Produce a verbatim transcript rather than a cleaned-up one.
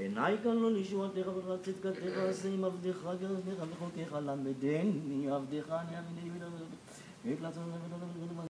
עיניי כאן לא לישועתך וצדקתך עשה עם עבדך גרזך וחוקך למדני עבדך אני אביני